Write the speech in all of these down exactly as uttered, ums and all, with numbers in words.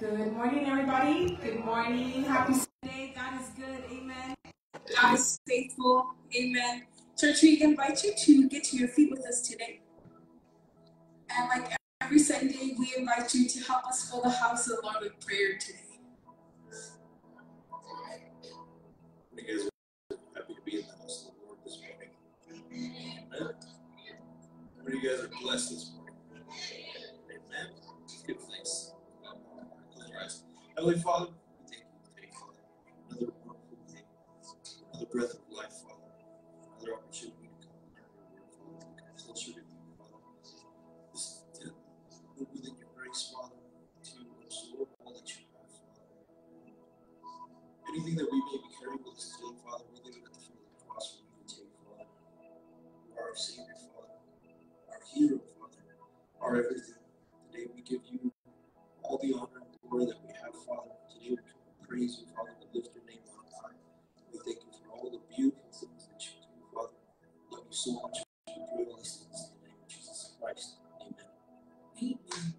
Good morning, everybody. Good morning. Happy Sunday. God is good. Amen. God is faithful. Amen. Church, we invite you to get to your feet with us today. And like every Sunday, we invite you to help us fill the house of the Lord with prayer today. You guys are happy to be in the house of the Lord this morning. Amen. How you guys are blessed this morning? Amen. Give thanks. Close your eyes. Heavenly Father, we thank you today, Father. Another wonderful day. Another breath of life, Father. Another opportunity to come and learn your word, Father. To get closer to you, Father. Just to move within your grace, Father. To absorb all that you have, Father. Anything that we may be carrying with us today, Father, we leave it at the foot of the cross for you to take, Father. You are our Savior, Father. Our hero, Father. Our everything. Today we give you all the honor and glory that we have, Father. Today we praise you, Father. We lift your name on high. We thank you for all the beautiful things that you do, Father. Love you so much. We pray all these things in the name of Jesus Christ. Amen. Amen.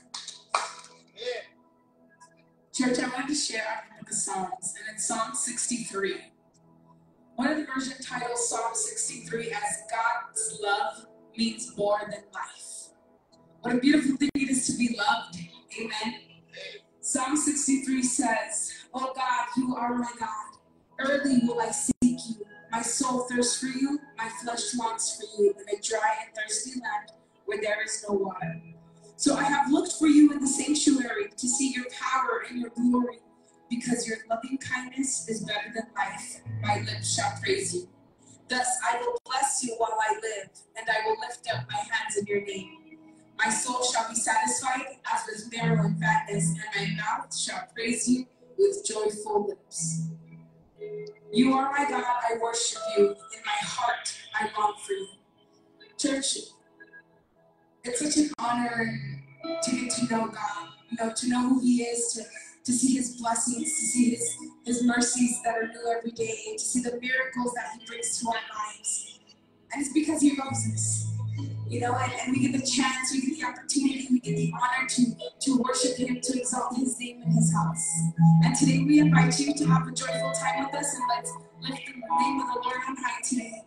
Church, I wanted to share out of the book of Psalms, and it's Psalm sixty-three. One of the version titles Psalm sixty-three as God's love means more than life. What a beautiful thing it is to be loved. Amen. Psalm sixty-three says, "Oh God, you are my God. Early will I seek you. My soul thirsts for you. My flesh longs for you in a dry and thirsty land where there is no water. So I have looked for you in the sanctuary to see your power and your glory, because your loving kindness is better than life. My lips shall praise you. Thus I will bless you while I live, and I will lift up my hands in your name. My soul shall be satisfied as with marrow and fatness, and my mouth shall praise you with joyful lips. You are my God, I worship you. In my heart, I long for you." Church, it's such an honor to get to know God, you know, to know who He is, to, to see His blessings, to see His, His mercies that are new every day, to see the miracles that He brings to our lives. And it's because He loves us. You know, and, and we get the chance, we get the opportunity, we get the honor to, to worship Him, to exalt His name in His house. And today we invite you to have a joyful time with us, and let's lift the name of the Lord on high today.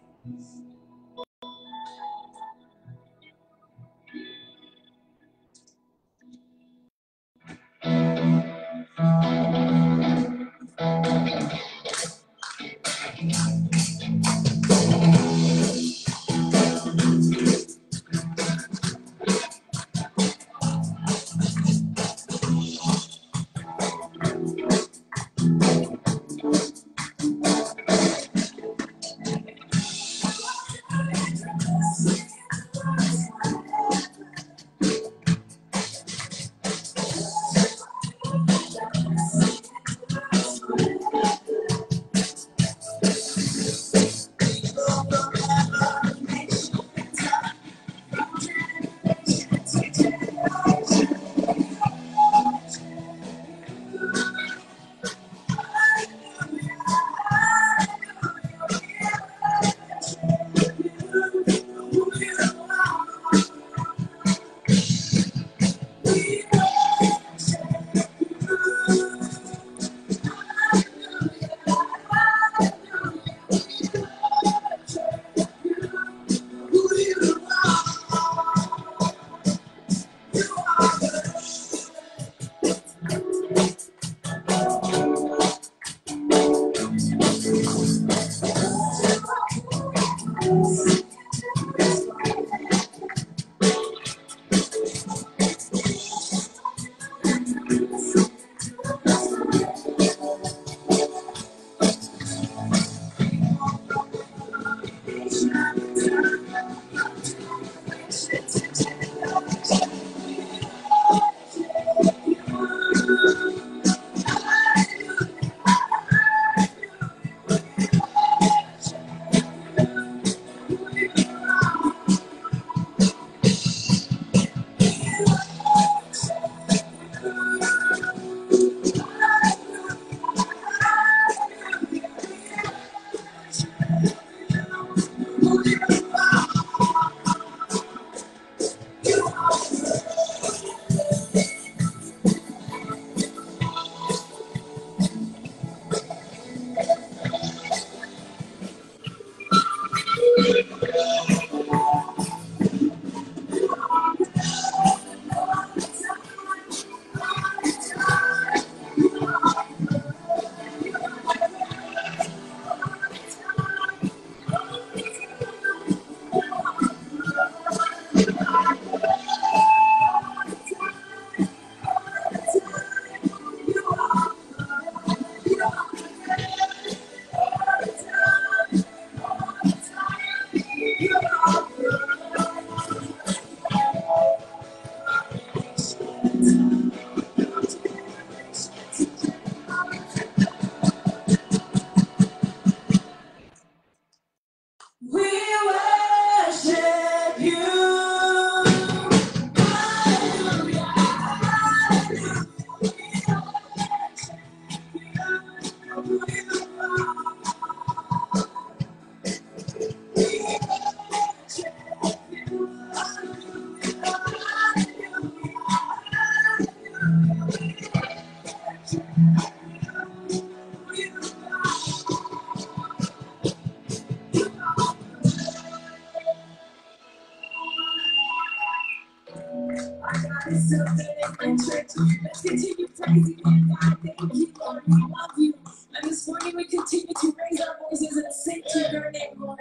so good in my church. Let's continue praising Him, God. Thank you, Lord. We love you. And this morning we continue to raise our voices and sing to your name, Lord.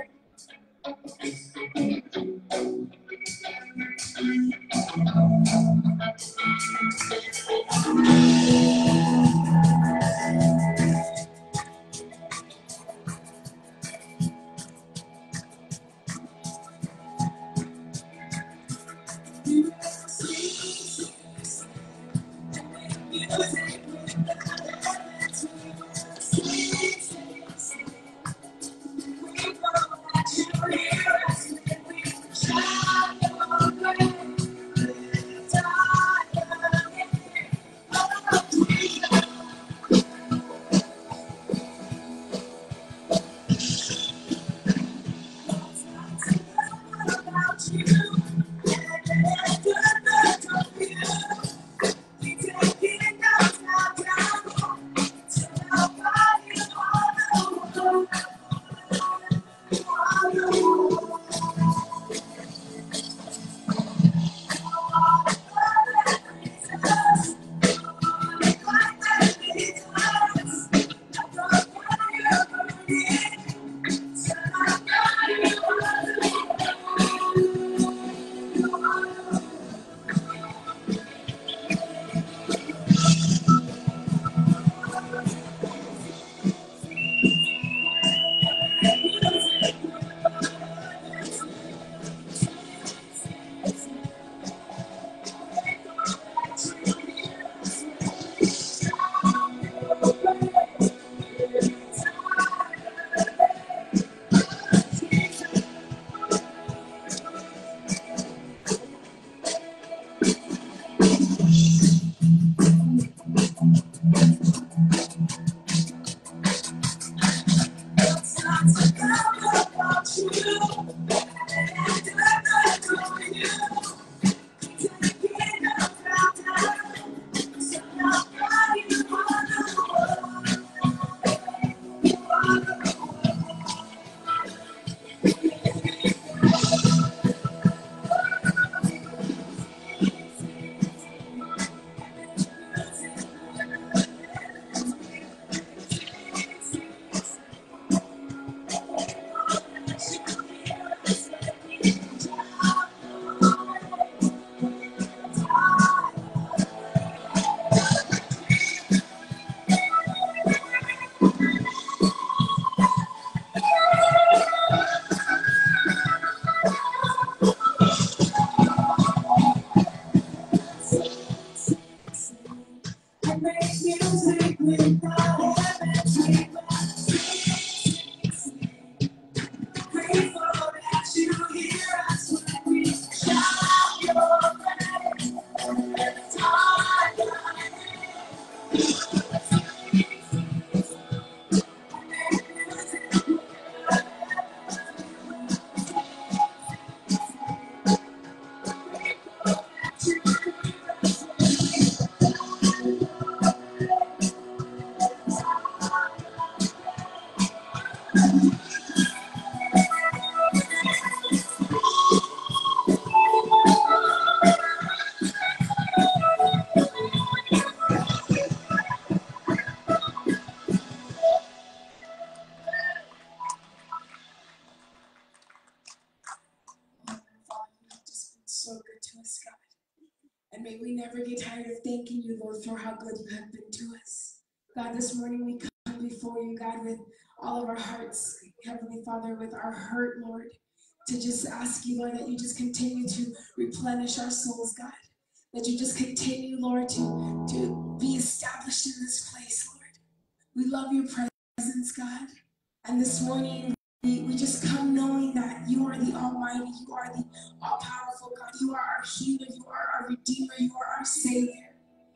So good to us, God. And may we never get tired of thanking you, Lord, for how good you have been to us. God, this morning we come before you, God, with all of our hearts, Heavenly Father, with our hurt, Lord, to just ask you, Lord, that you just continue to replenish our souls, God. That you just continue, Lord, to, to be established in this place, Lord. We love your presence, God. And this morning, we, we just come knowing that you are the Almighty, you are the all-powerful God, you are our healer, you are our Redeemer, you are our Savior.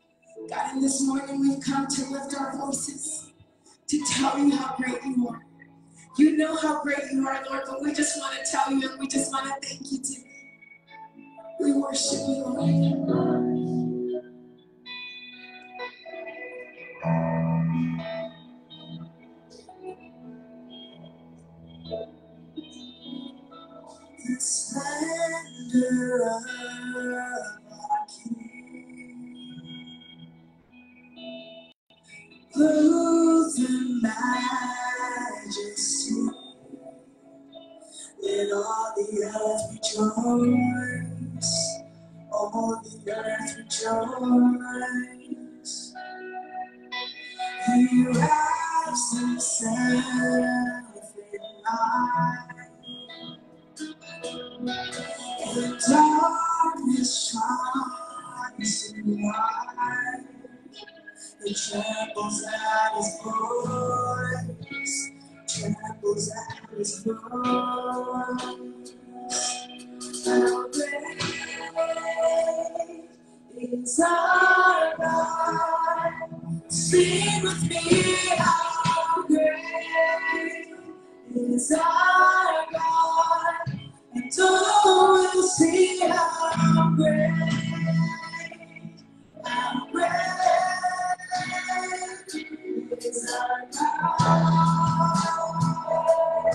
God, and this morning we've come to lift our voices, to tell you how great you are. You know how great you are, Lord, but we just want to tell you and we just want to thank you today. We worship you, Lord. The splendor of our King. clothed in majesty. Let all the earth rejoice. All the earth rejoice. He wraps himself in light. The darkness shines in light. It trembles at his voice. Trembles at his voice. How great is our God? Sing with me, how great is our God? And all will see how great, how great is our God.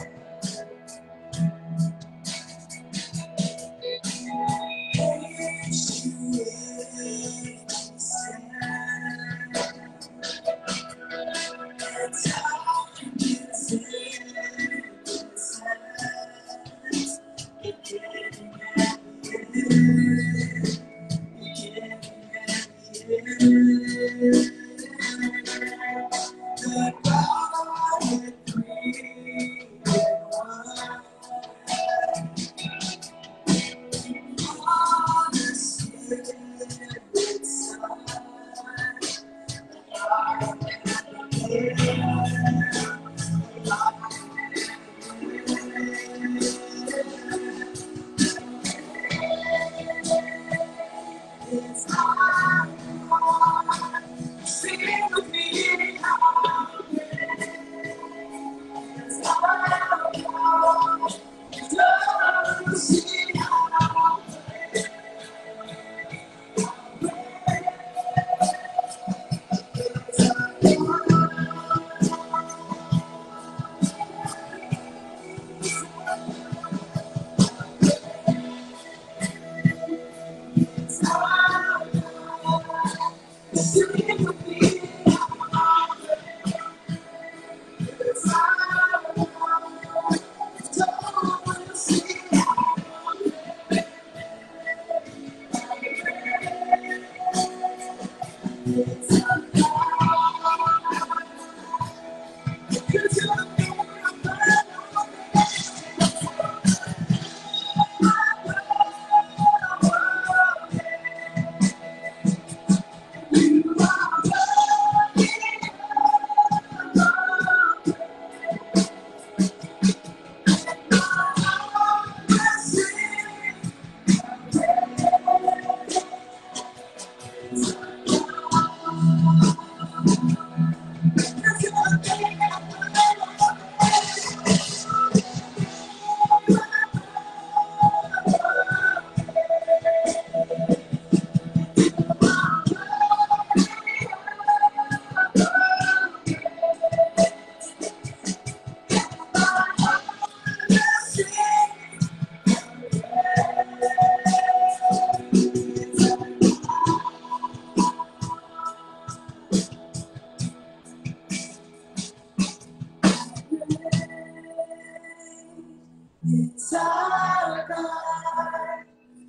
It's our God.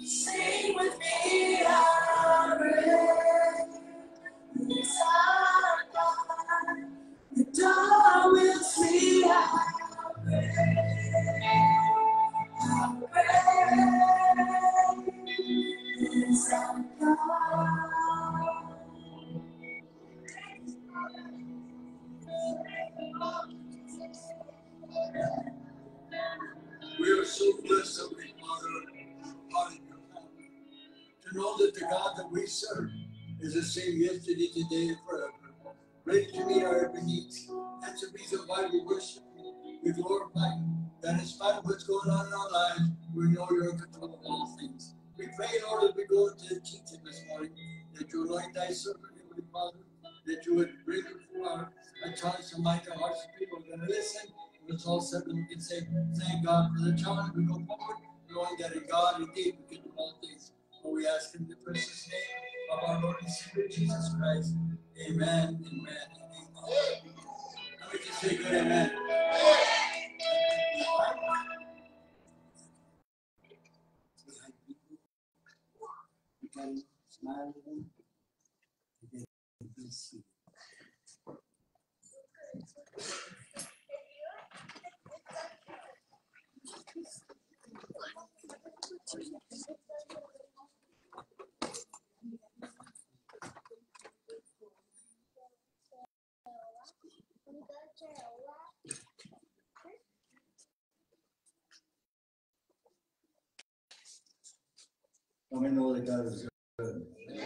Sing with me, our great. It's our God. The dawn will see how great, how great is our God. We are so blessed, Heavenly Father, hallelujah, to know that the God that we serve is the same yesterday, today, and forever, ready to meet our every need. That's the reason why we worship you, we glorify you, that in spite of what's going on in our lives, we know you're in control of all things. We pray, Lord, as we go into the teaching this morning, that you anoint thy servant, Heavenly Father, that you would bring forth a challenge to mighty hearts of people who are going to listen. When it's all said, and we can say, thank God for the challenge. We go forward, knowing that in God, indeed, we can do all things. For we ask in the precious name of our Lord and Savior, Jesus Christ. Amen, amen, and amen. Let me just say good amen. You can smile at them. You can be seated. Let me know that God is good.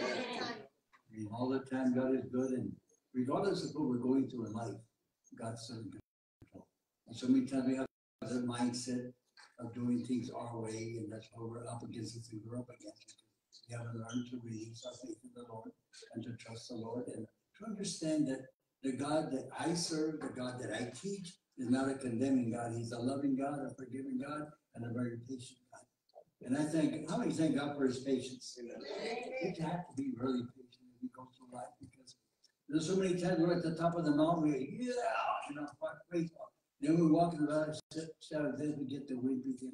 I mean, all the time God is good, and regardless of what we're going through in life, God's still in control. And so many times we have that mindset of doing things our way, and that's why we're up against the things we're up against. We haven't learned to release our faith in the Lord and to trust the Lord, and to understand that the God that I serve, the God that I teach, is not a condemning God. He's a loving God, a forgiving God, and a very patient God. And I think, how many thank God for his patience? You have to be really patient as we go through life, because there's so many times we're at the top of the mountain, we go, yeah, you know, praise God. Then we walk in the valley of shadow of death, we get the wind beating.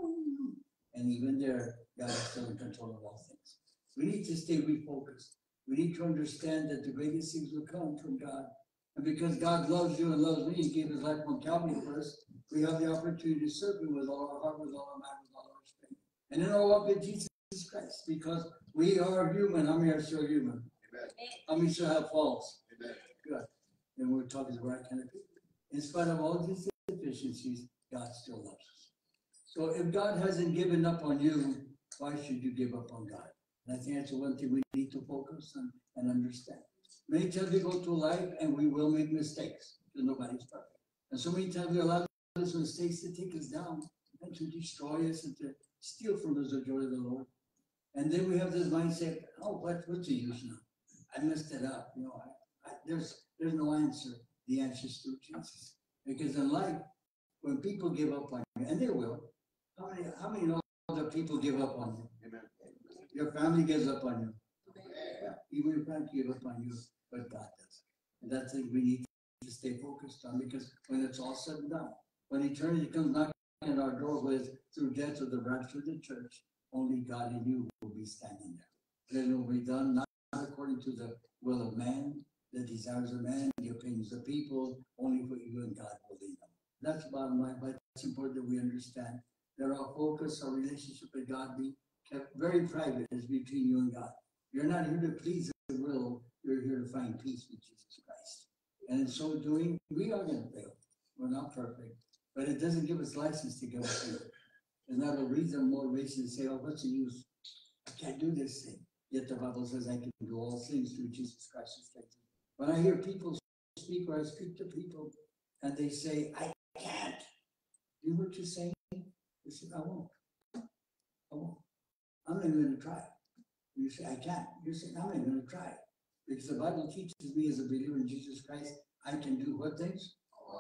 And even there, God is still in control of all things. We need to stay refocused. We need to understand that the greatest things will come from God. And because God loves you and loves me, he gave his life on Calvary for us, we have the opportunity to serve him with all our heart, with all our mind, with all our strength. And then all up in Jesus Christ, because we are human. How many are still human? Amen. How many still have faults? Amen. Good. And we're talking to the right kind of people. In spite of all these deficiencies, God still loves us. So if God hasn't given up on you, why should you give up on God? And I think that's the one thing we need to focus on and understand. Many times we go through life and we will make mistakes, because nobody's perfect. And so many times we allow those mistakes to take us down and to destroy us and to steal from us the joy of the Lord. And then we have this mindset, oh, what, what's the use now? I messed it up. You know, I, I, there's there's no answer. The answer is through Jesus. Because in life, when people give up on you, and they will, how many, how many know that people give up on you? Amen. Your family gives up on you. Yeah, even your family gives up on you, but God does. And that's what we need to stay focused on, because when it's all said and done, when eternity comes knocking at our door with through death or the rapture of the church, only God and you will be standing there. Then it will be done not according to the will of man, the desires of man, the opinions of people, only what you and God will lead them. That's the bottom line, but it's important that we understand that our focus, our relationship with God be kept very private, is between you and God. You're not here to please the will, you're here to find peace with Jesus Christ. And in so doing, we are going to fail. We're not perfect, but it doesn't give us license to give us fail. There's not a reason or motivation to say, oh, what's the use? I can't do this thing. Yet the Bible says I can do all things through Jesus Christ who strengthens me. When I hear people speak, or I speak to people, and they say, I can't. Do you know what you're saying? They say, I won't. I won't. I'm not even going to try. You say, I can't. You're saying, I'm not even going to try. Because the Bible teaches me as a believer in Jesus Christ, I can do what things?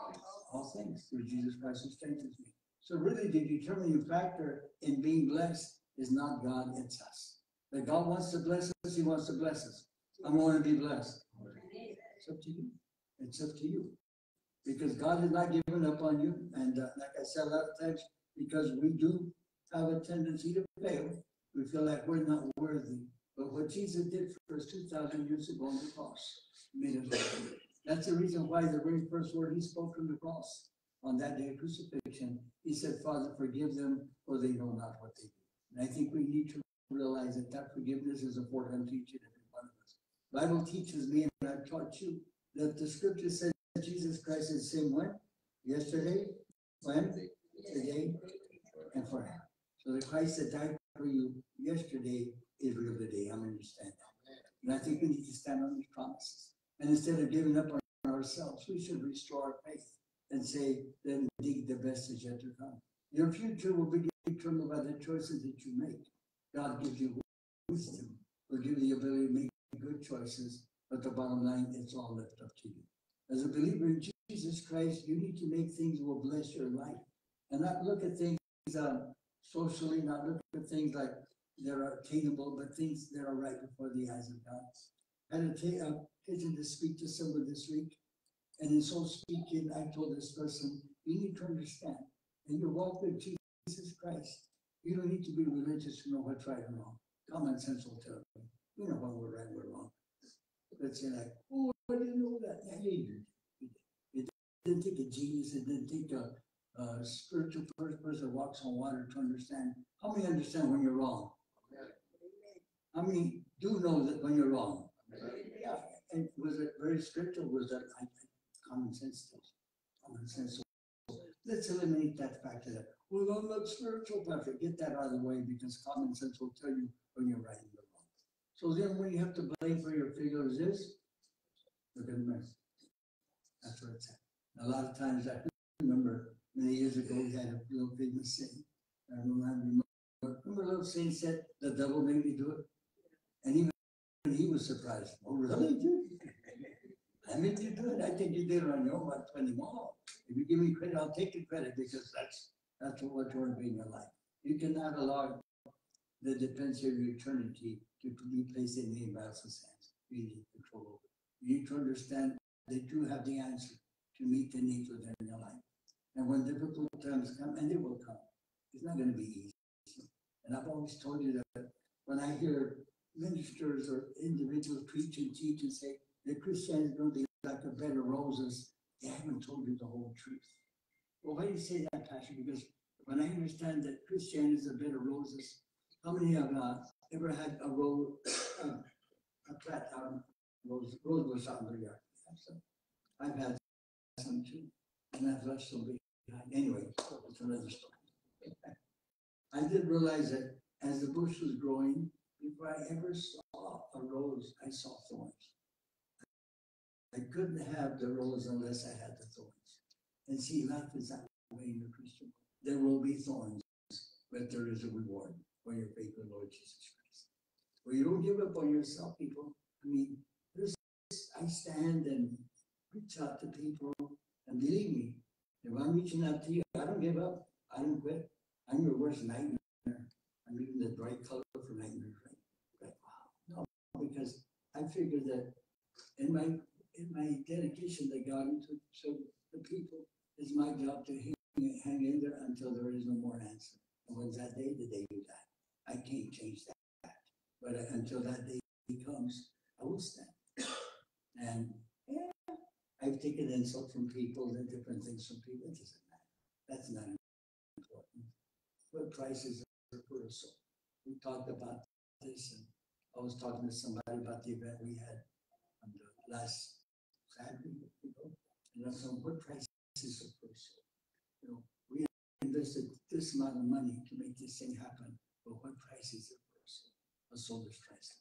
All things through Jesus Christ who strengthens me. So really the determining factor in being blessed is not God, it's us. That God wants to bless us, he wants to bless us. I want to be blessed. It's up to you. It's up to you. Because God has not given up on you. And uh, like I said a lot of times, because we do have a tendency to fail, we feel like we're not worthy. But what Jesus did for us two thousand years ago on the cross made us worthy. That's the reason why the very first word he spoke from the cross on that day of crucifixion, he said, Father, forgive them, for they know not what they do. And I think we need to realize that that forgiveness is important to each and every one of us. The Bible teaches me, and I've taught you, that the scripture says that Jesus Christ is the same when? Yesterday, when? Today, and forever. So the Christ that died for you yesterday is real today. I understand that. And I think we need to stand on these promises. And instead of giving up on ourselves, we should restore our faith and say that indeed the best is yet to come. Your future will be determined by the choices that you make. God gives you wisdom, will give you the ability to make good choices, but the bottom line, it's all left up to you. As a believer in Jesus Christ, you need to make things that will bless your life, and not look at things um, socially, not look at things like they're attainable, but things that are right before the eyes of God. I had a occasion to speak to someone this week, And in so speaking, I told this person, you need to understand, in your walk with Jesus Christ, you don't need to be religious to know what's right and wrong. Common sense will tell you. You know when we're right and we're wrong. Let's say like, oh, I didn't know that. Yeah, you did. It didn't take a genius. It didn't take a, a spiritual person who walks on water to understand. How many understand when you're wrong? How many do know that when you're wrong? Yeah. And was it very strict or was that I, common sense? Common sense. Let's eliminate that factor there. Well, I'm not spiritual, but get that out of the way because common sense will tell you when you're right and you're wrong. So then when you have to blame for your failures is, look at the mess. That's what it's at. A lot of times I remember many years ago we had a little famous saying. I remember, remember a little saying said, the devil made me do it. And even he was surprised. Oh, really? I made you do it. I think you did it on your own, but twenty more. If you give me credit, I'll take the credit because that's that's what you want to be in your life. You cannot allow the defense of your eternity to be placed in anybody else's hands. You need control over it. You need to understand that you have the answer to meet the needs within your life. And when difficult times come, and they will come, it's not going to be easy. And I've always told you that when I hear ministers or individuals preach and teach and say that Christianity is going to be like a bed of roses, they haven't told you the whole truth. Well, why do you say that, Pastor? Because when I understand that Christianity is a bed of roses, how many have uh, ever had a rose, uh, a plant um, rose, rose bush out in their yard? I've had some too, and I've left some behind. Anyway, it's another story. I did realize that as the bush was growing, before I ever saw a rose, I saw thorns. I couldn't have the rose unless I had the thorns. And see, life is that way in the Christian world. There will be thorns, but there is a reward for your faith in Lord Jesus Christ. Well, you don't give up on yourself, people. I mean, there's, I stand and reach out to people, and believe me, if I'm reaching out to you, I don't give up. I don't quit. I'm your worst nightmare. I'm even the bright color for nightmares, right? Like, wow. No, because I figured that in my in my dedication to God and to, to the people, it's my job to hang, hang in there until there is no more answer. And when's that day? The day you die. I can't change that. But uh, until that day comes, I will stand. And yeah, I've taken insult from people and different things from people. It doesn't matter. That's not important. What price is it for a soul? We talked about this, and I was talking to somebody about the event we had on the last Saturday, you know, and I said, what price is it for a soul? You know, we invested this amount of money to make this thing happen, but what price is it for a soul? A soul is priceless.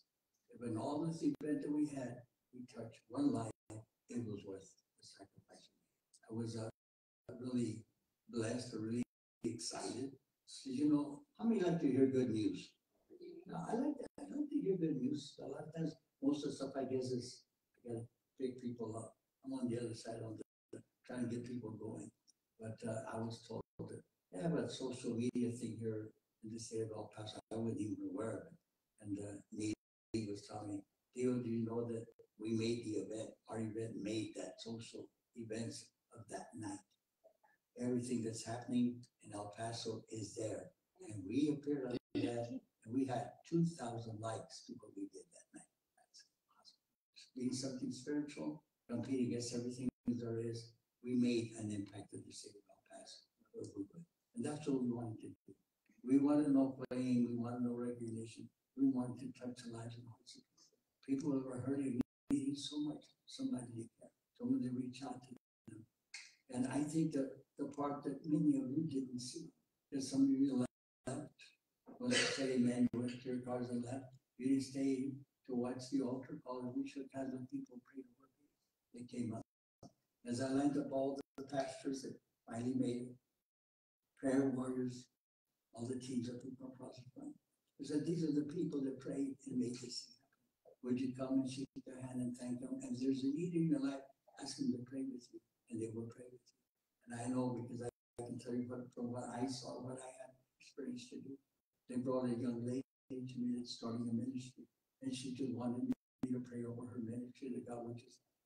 When all this event that we had, we touched one life, it was worth the sacrifice. I was uh, really blessed, or really excited. Because, you know, how many like to hear good news? No, I like that. I like to hear good news. A lot of times, most of the stuff I guess is I gotta pick people up. I'm on the other side of the trying to get people going. But uh, I was told that they have a social media thing here in the state of El Paso. I wasn't even aware of it. And uh, Nate was telling me, Theo, do you know that we made the event? Our event made that social events of that night. Everything that's happening in El Paso is there. And we appeared on that, and we had two thousand likes to what we did that night. That's awesome. Being something spiritual, competing against everything there is, we made an impact in the city of El Paso. And that's what we wanted to do. We wanted no playing, we wanted no recognition. We wanted to touch the lives of hearts of people. People who are hurting, needing so much, somebody to care, someone to reach out to them. And I think that the part that many of you didn't see, that some of you left, when I said amen, you went to your cars and left, you didn't stay to watch the altar call, and we should have the people pray over me. They came up. As I lined up all the pastors that finally made it, prayer warriors, all the teams of people across the front, I said, these are the people that prayed and made this thing happen. Would you come and shake their hand and thank them? And if there's a need in your life, ask them to pray with you, and they will pray with you. And I know because I, I can tell you what, from what I saw, what I had experienced to do. They brought a young lady to me that's starting a ministry, and she just wanted me to pray over her ministry that God would just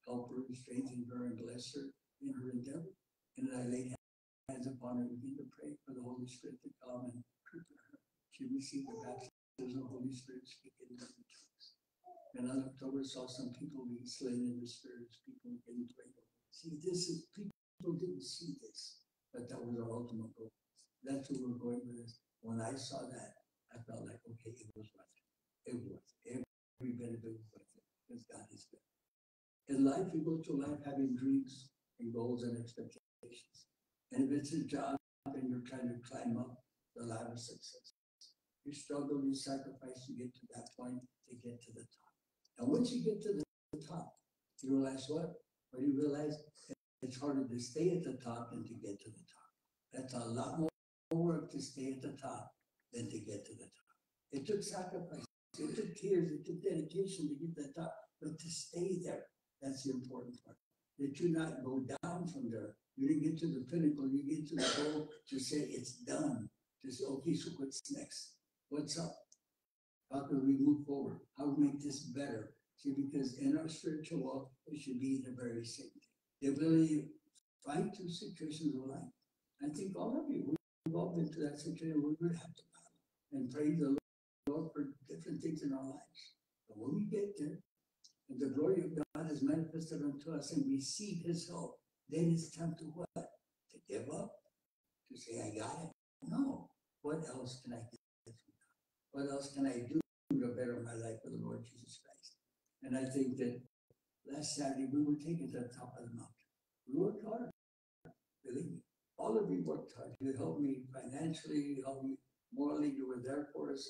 help her, strengthen her, and bless her in her endeavor. And I laid hands upon her and began to pray for the Holy Spirit to come and prepare her. She received the baptism of the Holy Spirit, speaking in other tongues. And on October, saw some people being slain in the spirits, people getting prayed over. See, this is, people didn't see this, but that was our ultimate goal. That's where we're going with this. When I saw that, I felt like, okay, it was worth it. It was worth it. Every bit of it was worth it, because God is good. In life, you go through life having dreams and goals and expectations. And if it's a job and you're trying to climb up the ladder of success, you struggle, you sacrifice to get to that point, to get to the top. And once you get to the top, you realize what? Or you realize it's harder to stay at the top than to get to the top. That's a lot more work to stay at the top than to get to the top. It took sacrifice, it took tears, it took dedication to get to the top, but to stay there, that's the important part. That you not go down from there. You didn't get to the pinnacle, you get to the goal to say it's done. To say, okay, so what's next? What's up? How can we move forward? How we make this better? See, because in our spiritual walk, it should be the very same thing. The ability to fight through situations of life. I think all of you, we've all been to that situation where we would have to battle and praise the Lord for different things in our lives. But when we get there, and the glory of God is manifested unto us and receive his help, then it's time to what? To give up? To say, I got it? No. What else can I get from God? What else can I do to better my life for the Lord Jesus Christ? And I think that last Saturday we were taken to the top of the mountain. We worked hard. Believe me. All of you worked hard. You helped me financially, you helped me morally, you were there for us.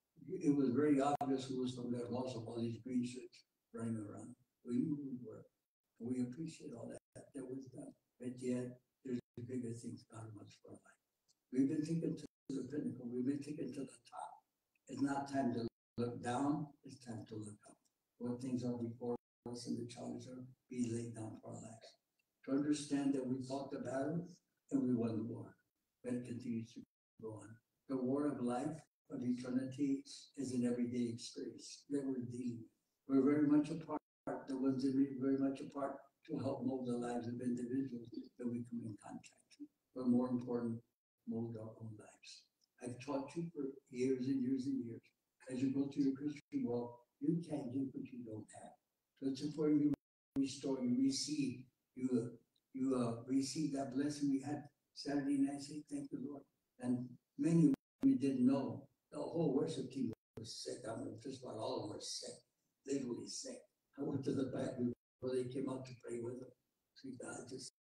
It was very obvious who was from there. Most of all these green shirts running around. We knew who we were. And we appreciate all that that was done. But yet, there's bigger things God wants for our life. We've been taken to the pinnacle. We've been taken to the top. It's not time to look down. It's time to look up. What things are before us and the challenges are be laid down for our lives. To understand that we fought the battle and we won the war. But it continues to go on. The war of life, of eternity, is an everyday experience that we're dealing with. We're very much a part, the ones that are very much a part to help mold the lives of individuals that we come in contact with. But more important, mold our own lives. I've taught you for years and years and years. As you go through your Christian walk, you can't give what you don't have. So it's important you restore, you receive, you, uh, you uh, receive that blessing we had Saturday night. Say, thank you, Lord. And many of you didn't know. The whole worship team was sick. I mean, just about all of them were sick, literally sick. I went to the back before they came out to pray with them. See, God, just,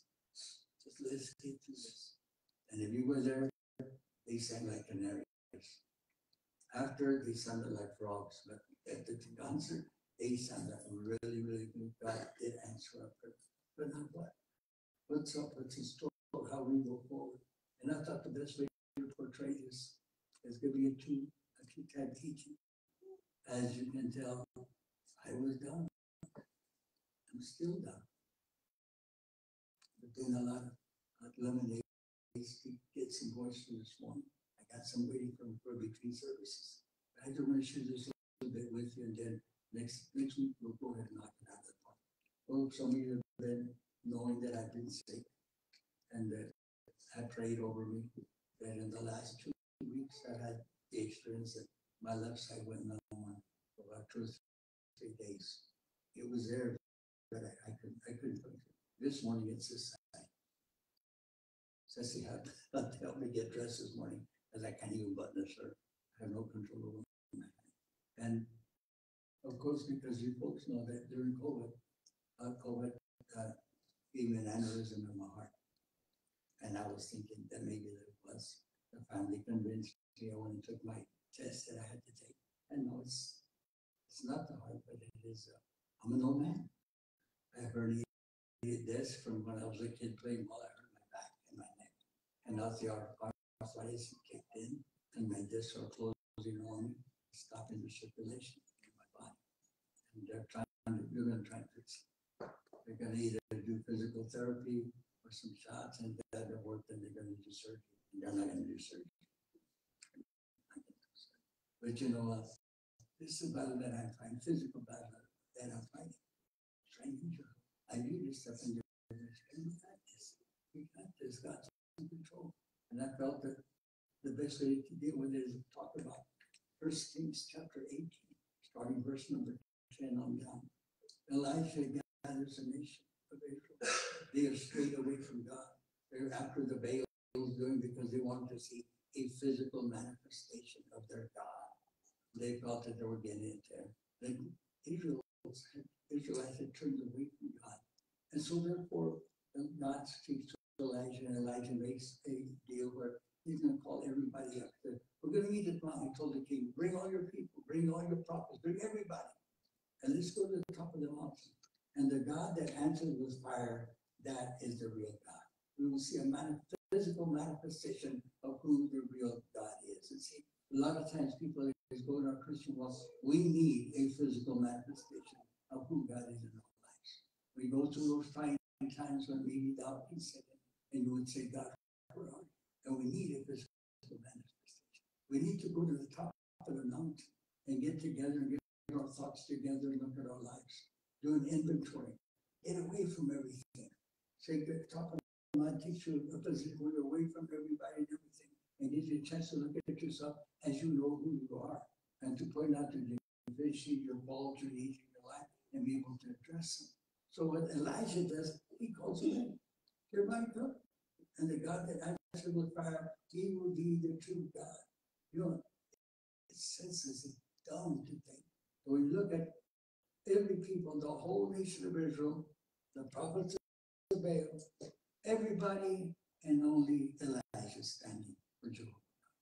just let us get through this. And if you were there, they sang like canaries. After, they sounded like frogs. But at the concert, they sounded really, really good. God did answer our prayer. But now what? What's up? What's in store? How we go forward? And I thought the best way to portray this is going to be a two, a two-type teaching. As you can tell, I was done. I'm still done. There's been a lot of uh, lemonade to get some moisture this morning. I got some waiting for, for between services. But I just want to share this a little bit with you, and then next next week we'll go ahead and knock it out of the park. Well, some of you have been knowing that I've been sick and that I prayed over me. That in the last two weeks I had the experience that my left side went numb for about two or three days. It was there, but I, I couldn't I couldn't function. This morning it's this side. Ceci had to help me get dressed this morning because I can't even button a shirt. I have no control over my hand. And of course, because you folks know that during COVID, uh, COVID uh, gave me an aneurysm in my heart. And I was thinking that maybe there was. The family convinced me. I went and took my test that I had to take. And no, it's, it's not the heart, but it is. Uh, I'm an old man. I herniated disc from when I was a kid playing ball. I hurt my back and my neck. And osteoarthritis kicked in, and my discs are closing on me, stopping the circulation in my body. And they're trying to, they're going to try and fix it. They're going to either do physical therapy or some shots, and if that doesn't work, then they're going to do surgery. And they're not going to do surgery. But you know, uh, this is a battle that I'm fighting, physical battle that I'm fighting. stranger. I need to step into this. And we got this. We got this. God's in control. And I felt that the best way to deal with it is to talk about First Kings chapter eighteen, starting verse number ten on down. Elijah gathers a nation of Israel. They are strayed away from God. They're after the Baal doing because they wanted to see a physical manifestation of their God. They felt that they were getting it there. Then Israel, Israelites had turned away from God. And so therefore, God speaks to Elijah, and Elijah makes a deal where he's going to call everybody up. We're going to meet at Mount. He told the king, bring all your people, bring all your prophets, bring everybody. And let's go to the top of the mountain. And the God that answers with fire, that is the real God. We will see a manif- physical manifestation of who the real God is. And see, a lot of times people is going to our Christian walk, we need a physical manifestation of who God is in our lives. We go through those trying times when maybe doubt can set in, and you would say, God, where are you? And we need a physical manifestation. We need to go to the top of the mountain and get together and get our thoughts together and look at our lives. Do an inventory. Get away from everything. Say, get top of the mountain, teach you a physical away from everybody and everything. And gives you a chance to look at yourself as you know who you are. And to point out your deficiencies, your faults, your needs in your life, and be able to address them. So what Elijah does, he calls him in. Everybody come. And the God that answers with fire, he will be the true God. You know, it senses it's dumb to think. When you look at every people, the whole nation of Israel, the prophets of Baal, everybody and only Elijah standing for Jehovah.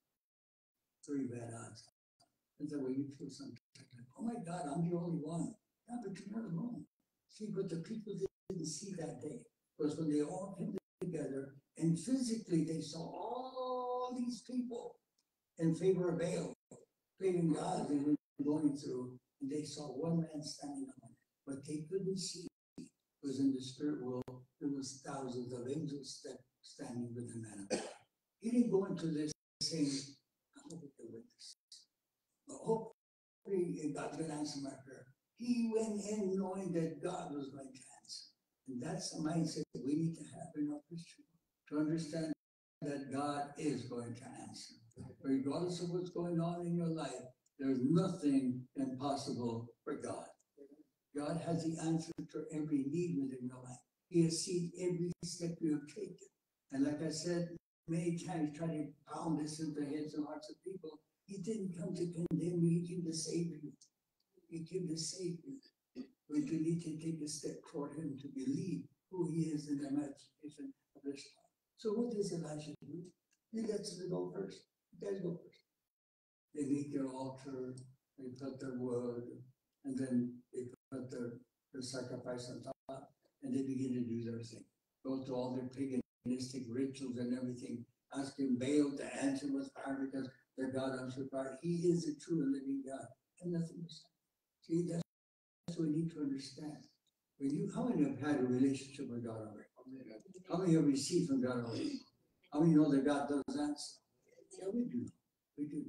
Very bad odds. That's the way you feel sometimes. Oh my God, I'm the only one. Yeah, but you're not alone. See, but the people didn't see that day. Because when they all came together and physically they saw all these people in favor of Baal, praising God, they were going through, and they saw one man standing alone. But they couldn't see. Because in the spirit world, there was thousands of angels that standing with the man of God. He didn't go into this saying, I'm going to do this. But hopefully God's going to answer my prayer. He went in knowing that God was going to answer. And that's the mindset that we need to have in our Christian life, to understand that God is going to answer. Regardless of what's going on in your life, there's nothing impossible for God. God has the answer to every need within your life. He has seen every step you have taken. And like I said, many times trying to pound this into the heads and hearts of people, he didn't come to condemn you, he came to save you. He came to save you. But you need to take a step toward him to believe who he is in the imagination of this time. So what does Elijah do? He lets them go first. You guys go first. They make their altar, they put their wood, and then they put their, their sacrifice on top, and they begin to do their thing. Go to all their paganistic rituals and everything, asking Baal to answer with fire because their God answered fire. He is a true and living God, and nothing else. See, that's what we need to understand. When you, how many have had a relationship with God already? How many have received from God already? How many know that God does answer? Yeah, we do. We do.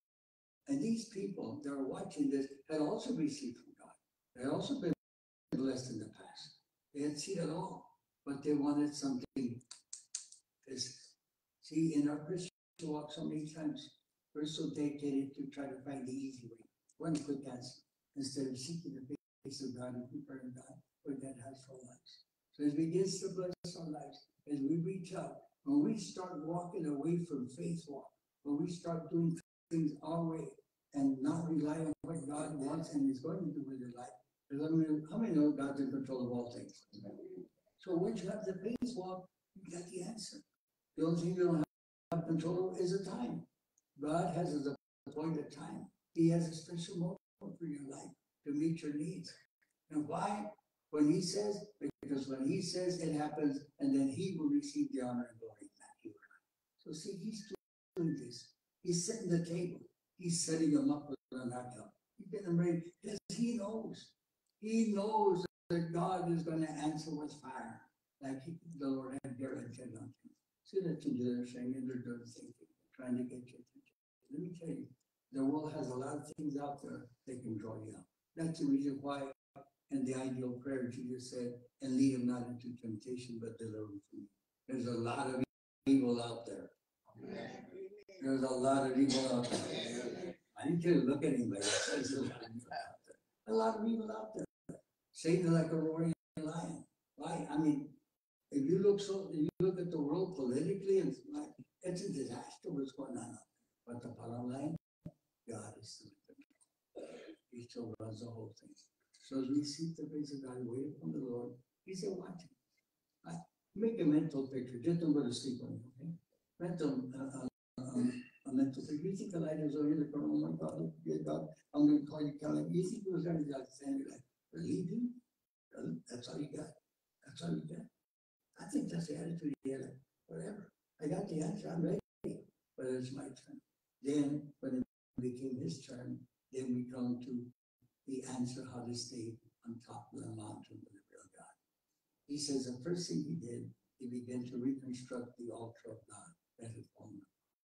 And these people that are watching this had also received from God. They had also been blessed in the past. They had seen it all, but they wanted something physical. See, in our Christian walk, so many times we're so dedicated to try to find the easy way, one quick answer, instead of seeking the face of God and preparing God for what God has for our lives. So as we begins to bless our lives, as we reach out, when we start walking away from faith walk, when we start doing things our way and not rely on what God wants and is going to do with your life, how many know God's in control of all things? So once you have the faith walk, you got the answer. The only thing you don't have control of is the time. God has a appointed time. He has a special moment for your life to meet your needs. And why? When he says, because when he says it happens, and then he will receive the honor and glory in that you are. So see, he's doing this. He's setting the table. He's setting them up with an outcome. He's getting ready because he knows. He knows that God is going to answer with fire, like he, the Lord had guaranteed on him. See that they're saying, and they're doing thinking, trying to get your attention. Let me tell you, the world has a lot of things out there that can draw you out. That's the reason why And the ideal prayer, Jesus said, and lead them not into temptation, but deliver them from evil. There's a lot of evil out there. There's a lot of evil out there. I need to look at anybody. There's a lot of evil out there. A lot of evil out there. Satan like a roaring lion. Why? I mean, if you look so, if you look at the world politically, it's like it's a disaster what's going on. But the bottom line, God is still in control. He still runs the whole thing. So as we seek the face of God, wait upon the Lord, He's still watching. Right? Make a mental picture. Just don't go to sleep on it, okay? Mental, uh, uh, um, a mental picture. You think the light is over the corner? Oh my God, dear God, I'm going to call you, Kelly. You think it was going to be like saying, like, really, dude? Really? That's all you got? That's all you got? I think that's the attitude you get. Whatever. I got the answer. I'm ready. But it's my turn. Then, when it became his turn, then we come to the answer how to stay on top of the mountain with the real God. He says the first thing he did, he began to reconstruct the altar of God that had fallen.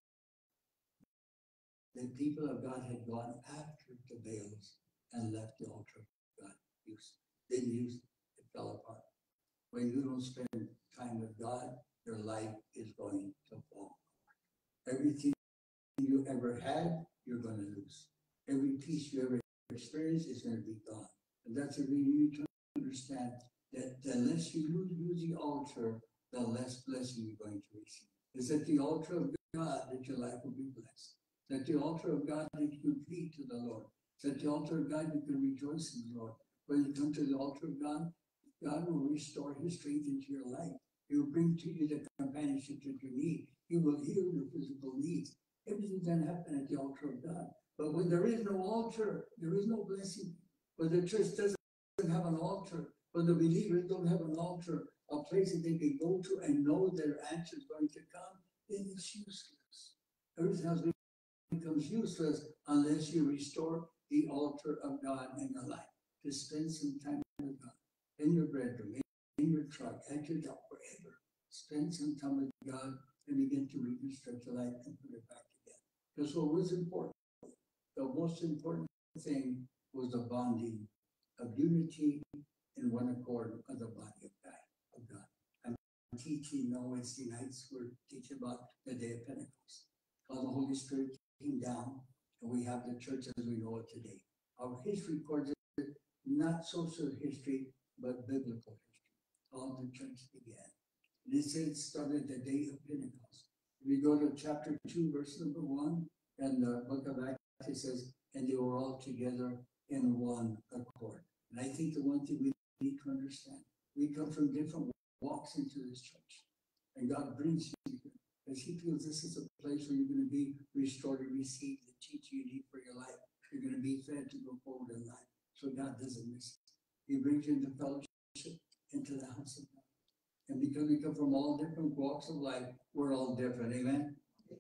The people of God had gone after the Baals and left the altar of God. Used, didn't use it. It fell apart. When you don't spend time with God, your life is going to fall apart. Everything you ever had, you're going to lose. Every piece you ever experienced is going to be gone. And that's what you need to understand, that the less you use the altar, the less blessing you're going to receive. It's at the altar of God that your life will be blessed. It's at the altar of God that you can plead to the Lord. It's at the altar of God you can rejoice in the Lord. When you come to the altar of God, God will restore his strength into your life. He will bring to you the companionship that you need. He will heal your physical needs. Everything can happen at the altar of God. But when there is no altar, there is no blessing. When the church doesn't have an altar, when the believers don't have an altar, a place that they can go to and know their answer is going to come, then it's useless. Everything else becomes useless unless you restore the altar of God in your life. To spend some time with God in your bedroom, in your truck, at your job, wherever. Spend some time with God and begin to reconstruct your life and put it back together. Because what was important, the most important thing was the bonding of unity in one accord of the body of God. Of God. I'm teaching on Wednesday nights, we're teaching about the day of Pentecost. How the Holy Spirit came down and we have the church as we know it today. Our history records it, not social history, but biblical history. All the church began. And it says it started the day of Pentecost. If you go to chapter two, verse number one, and the book of Acts, it says, and they were all together in one accord. And I think the one thing we need to understand, we come from different walks into this church. And God brings you here because he feels this is a place where you're going to be restored and receive the teaching you need for your life. You're going to be fed to go forward in life. So God doesn't miss it. He brings you into fellowship, into the house of God. And because we come from all different walks of life, we're all different. Amen?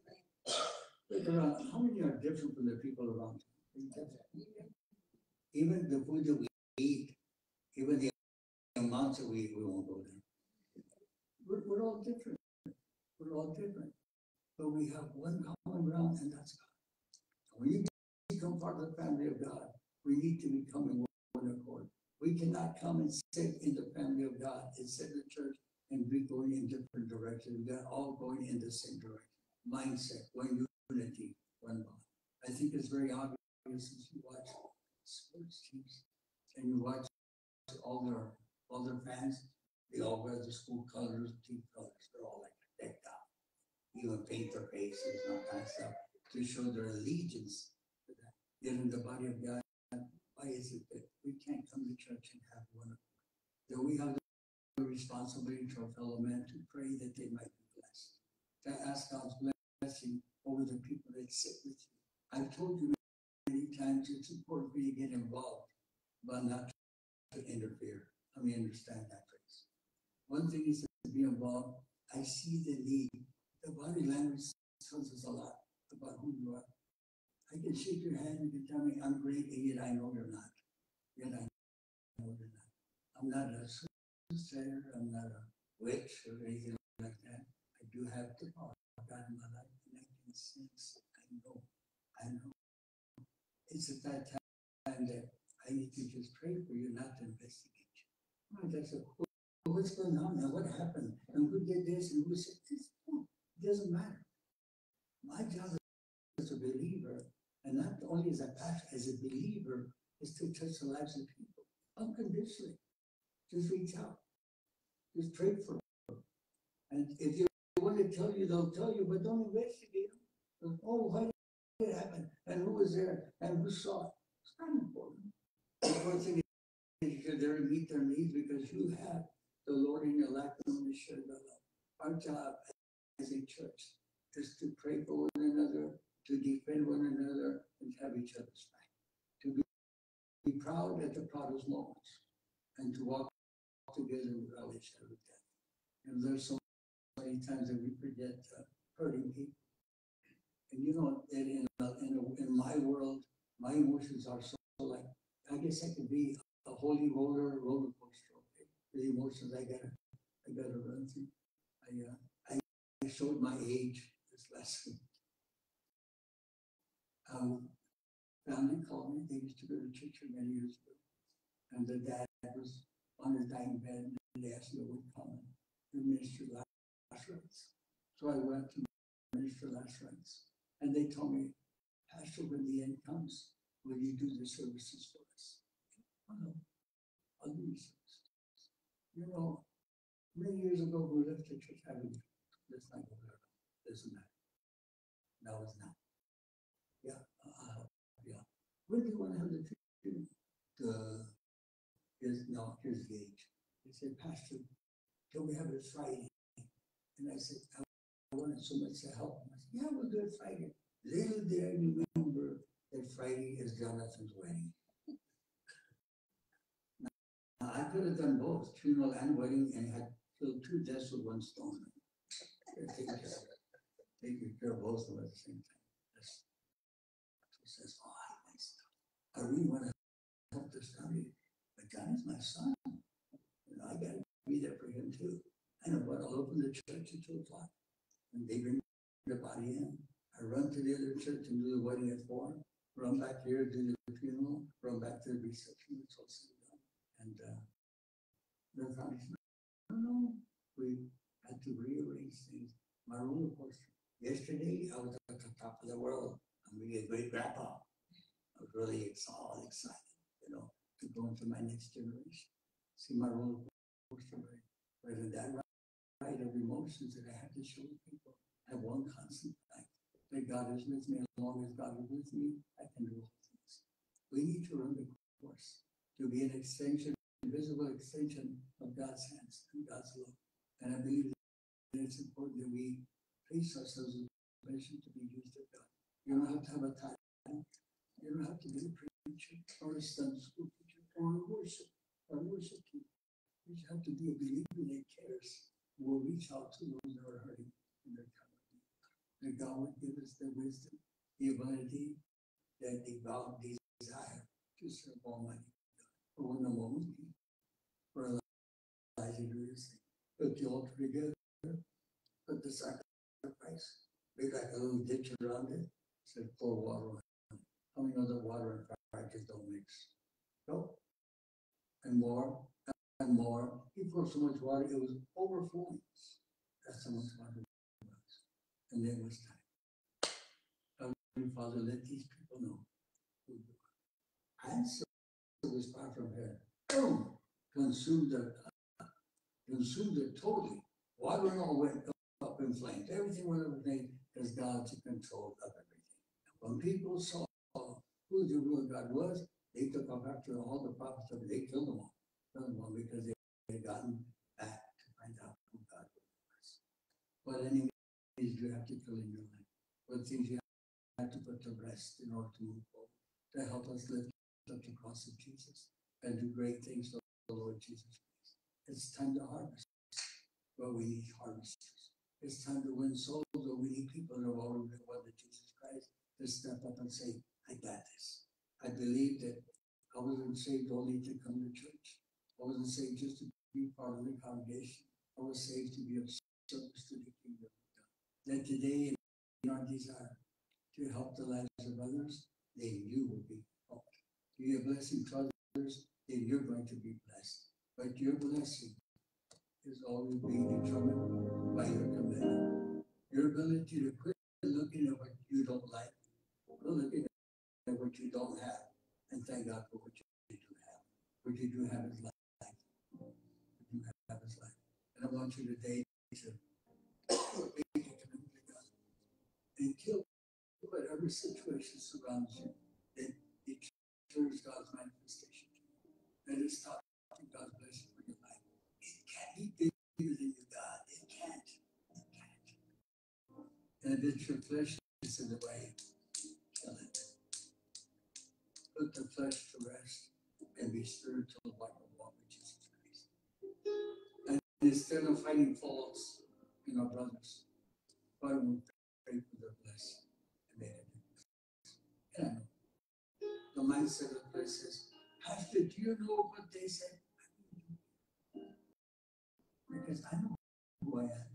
Look around. How many are different from the people around you? Even the food that we eat, even the amounts that we eat, we won't go there. We're, we're all different. We're all different. But we have one common ground, and that's God. When you become part of the family of God, we need to become in one accord. We cannot come and sit in the family of God and sit in the church and be going in different directions. They're all going in the same direction. Mindset, one unity, one bond. I think it's very obvious as you watch sports teams and you watch all their all their fans. They all wear the school colors, team colors. They're all like decked out. Even paint their faces and all that kind of stuff to show their allegiance to that. Yet in the body of God, why is it that we can't come to church and have one accord? That we have the responsibility to our fellow men to pray that they might be blessed, to ask God's blessing over the people that sit with you. I've told you many times it's important for you to get involved, but not to interfere. Let me understand that phrase. One thing is to be involved. I see the need. The body language tells us a lot about who you are. I can shake your hand, you can tell me I'm great, and yet I know you're not. Yet I know you're not. I'm not a soothsayer, I'm not a witch or anything like that. I do have the power of God in my life, and I can sense it. I know. I know. It's at that time that I need to just pray for you, not to investigate you. Right, I said, well, what's going on now? What happened? And who did this? And who said this? No, it doesn't matter. My job as a believer, and not only as a pastor, as a believer, is to touch the lives of people unconditionally. Just reach out. Just pray for them. And if you want to tell you, they'll tell you, but don't investigate them. Oh, why did it happen? And who was there? And who saw it? It's not important. The important thing is you're there to meet their needs because you have the Lord in your life and to share the love. Our job as a church is to pray for one another, to defend one another, and to have each other's back. To be, be proud at the proudest moments, and to walk together without each other. And there's so many times that we forget uh, hurting people. And you know, in, in, in, in my world, my emotions are so like, I guess I could be a holy roller, roller coaster. Okay? The emotions I gotta, I gotta run through. I, uh, I showed my age this lesson. Um, family called me. They used to go to church many years ago, and the dad was on his dying bed, and they asked me if I would come and minister last rites. So I went to minister last rites, and they told me, Pastor, when the end comes, will you do the services for us? Oh, no, I'll do the services. You know, many years ago, we left the church having this not go there. Doesn't matter. No, it's not. Yeah, uh, yeah. When do you want to have the treatment? The here's no, here's the age. He said, Pastor, can we have it Friday? And I said, I wanted so much to help him. I said, yeah, we'll do it Friday. Little did I remember that Friday is Jonathan's wedding. Now, I could have done both, funeral and wedding, and had killed two deaths with one stone. Taking care of it. Taking care of both of them at the same time. That's, he says, oh, I like stuff. I really want to help this family, but John is my son. You know, I got to be there for him too. I know what, I'll open the church at two o'clock, and they bring the body in. I run to the other church and do the wedding at four. Run back here, do the funeral. Run back to the reception. It's all said and done. And uh, the family said, no, no, we had to rearrange things. My roller coaster. Yesterday, I was at the top of the world. I'm being a great grandpa. I was really all excited, you know, to go into my next generation. See my roller coaster ride. But in that ride of emotions that I have to show people, I have one constant fact, that God is with me. As long as God is with me, I can do all things. We need to run the course to be an extension, invisible extension of God's hands and God's love. And I believe that it's important that we place ourselves in a position to be used of God. You don't have to have a title. You don't have to be a preacher or a Sunday school teacher or a worship or a worship team. You just have to be a believer that cares, who will reach out to those that are hurting in their time of need. That God would give us the wisdom, the ability, that the God desire to serve Almighty God. But when the moment came, for Elijah to do this thing, put the altar together, put the sacrifice, make like a little ditch around it, said pour water on it. How many know that water and fire just don't mix? No. And more, and more. He poured so much water, it was overflowing. That's how much water it was. And then it was time. Heavenly Father, let these people know who you are. Answer was far from here. Boom! Consumed it, uh, consumed it totally. Water and all went up in flames. Everything went up in flames because God's in control of everything. When people saw who the real God was, they took off after all the prophets of it. They killed them all. Killed them all because they had gotten back to find out who God was. What enemies do you have to kill in your life? What things you have to put to rest in order to move forward, to help us lift up the cross of Jesus and do great things for the Lord Jesus Christ. It's time to harvest, but we need harvesters. It's time to win souls, but we need people that have already been won to Jesus Christ to step up and say, I got this. I believe that I wasn't saved only to come to church. I wasn't saved just to be part of the congregation. I was saved to be of service to the kingdom of God. That today, in our desire to help the lives of others, then you will be helped. Be a blessing to others. then you're going to be blessed. But your blessing is always being determined by your commitment. Your ability to quit looking at what you don't like, quit looking at what you don't have, and thank God for what you do have. What you do have is life. What you have is life. And I want you today to make a commitment to God and kill whatever situation surrounds you that deters God's manifestation. That is stopping God's blessing for your life. It can't be bigger than you, God. It can't. It can't. And if it's your flesh is in the way, kill it. Put the flesh to rest and be spiritual like a walk with Jesus Christ. And instead of finding faults in our brothers, why don't we pray for their blessing and make a difference? And I know the mindset of the place is, Pastor, do you know what they said? Because I know who I am.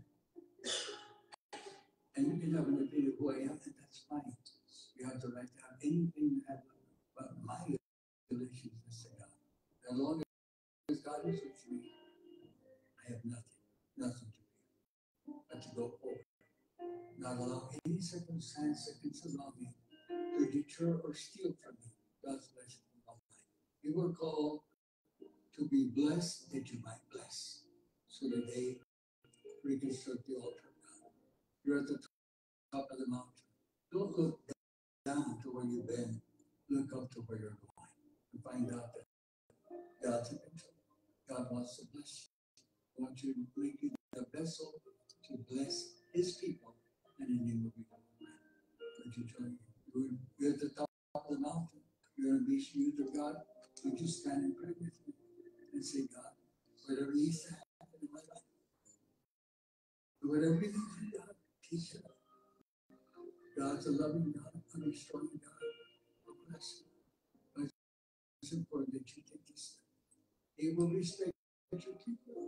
And you can have an opinion of who I am, and that's fine. You have the right to have anything you have. But my relationship is to God. As long as God is with me, I have nothing, nothing to fear, but to go forward. Not allow any circumstance that can surround me to deter or steal from me God's blessing in my life. You were called to be blessed that you might bless. So today, reconstruct the altar of God. You're at the top of the mountain. Don't look down to where you've been. Look up to where you're going and find out that God's in control. God wants to bless you. I want you to make you the vessel to bless His people, and then you will be going. Would you join me? You're at the top of the mountain. You're in the youth of God. Would you stand and pray with me and say, God, whatever needs to happen in my life, whatever needs to be done, teach it. God's a loving God, a destroying God. God bless you. But it's important that you take this step. He will respect your people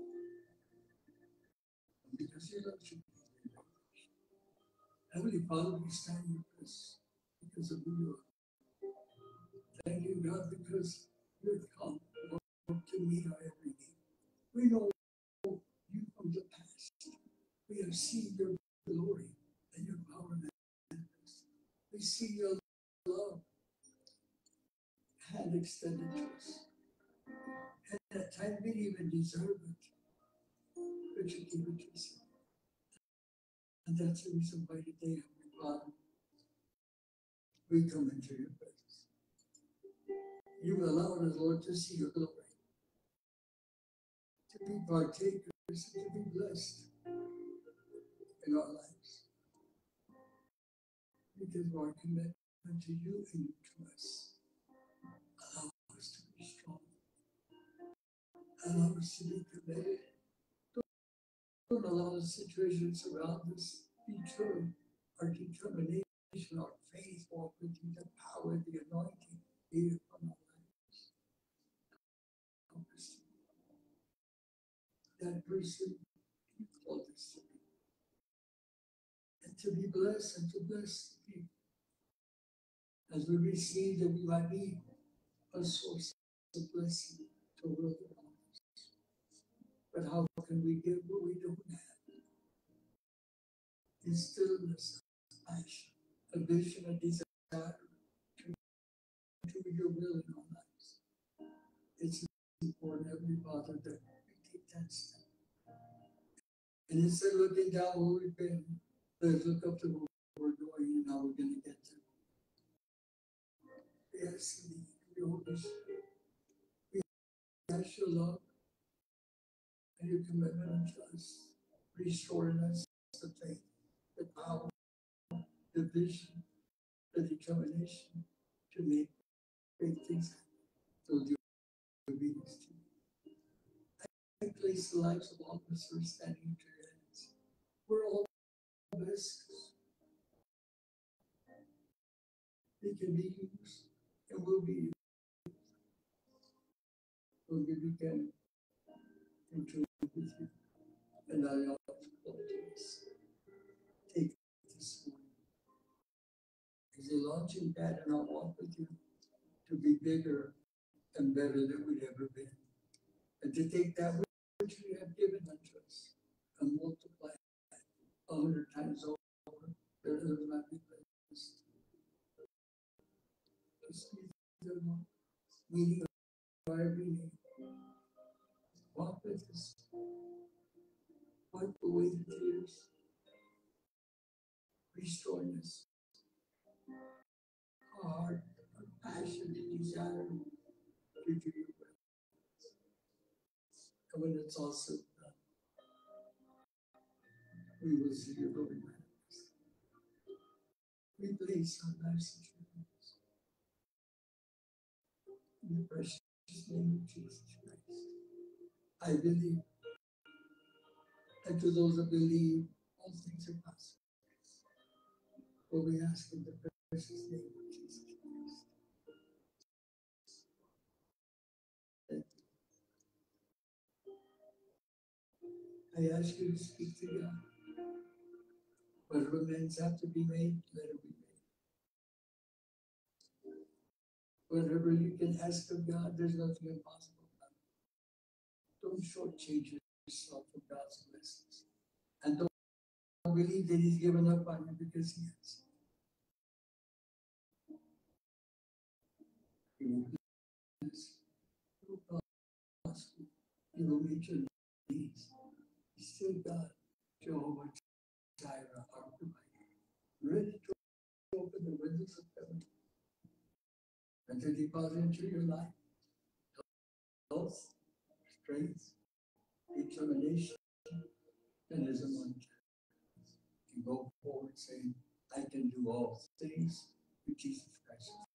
because He loves you. Heavenly Father, we stand in your presence because of who you are. Thank you, God, because you have come to meet our every need. We know you from the past. We have seen your glory and your power manifest. We see your love hand extended to us. And at times we didn't even deserve it, but you gave it to us. And that's the reason why today, Heavenly Father, we come into your presence. You allowed us, Lord, to see your glory, to be partakers, to be blessed in our lives. Because of our commitment to you and you to us. Allow us to be strong. Allow us to be committed. Don't, don't allow the situations around us deter our determination, our faith, walk with you, the power, the anointing be upon our lives. Help us to be that person you called us to be. And to be blessed and to bless people. As we receive that we might be a source of blessing to the world around us. But how can we give what we don't have? Instill in us a passion, a vision, a desire to do your will in our lives. It's important, Heavenly Father, that we take that step. And instead of looking down where we've been, let's look up to where we're going and how we're going to get to. We ask you, your Holy Spirit. We ask your love and your commitment unto us, restoring us the faith, the power, the vision, the determination to make great things happen through your obedience to you. I place the lives of all of us who are standing into your hands. We're all vessels. They can be used and will be used. We'll give you again into with you. And I offer this. Take this morning as a launching pad in our walk with you to be bigger and better than we'd ever been. And to take that which you have given unto us and multiply it a hundred times over, that others might be blessed. Just be the one meeting our every need. Walk with us. Wipe away the tears. Restoring us. Our heart, our passion, and desire to do your will. And when it's all said and done, we will see your glory manifest. We place our lives in your hands. In the precious name of Jesus Christ. I believe. And to those that believe, all things are possible. For we ask in the precious name of Jesus Christ. Thank you. I ask you to speak to God. Whatever amends have to be made, let it be made. Whatever you can ask of God, there's nothing impossible about it. Don't shortchange yourself from God's blessings. And don't believe that He's given up on you, because He has. He will bless. He will prosper. He will meet your needs. He's still God, Jehovah Jireh, our provider, ready to open the windows of heaven and to deposit into your life health, strength, determination, and His anointing. And go forward saying, I can do all things through Jesus Christ.